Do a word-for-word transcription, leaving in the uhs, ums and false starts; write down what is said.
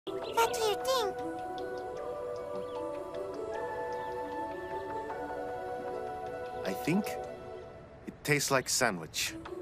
What do you think? I think it tastes like sandwich.